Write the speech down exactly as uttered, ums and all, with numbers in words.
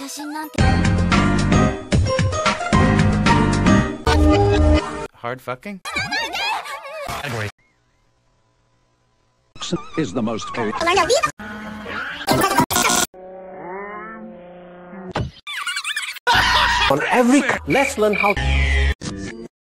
Hard fucking? Category. Is the most On every, let's learn how.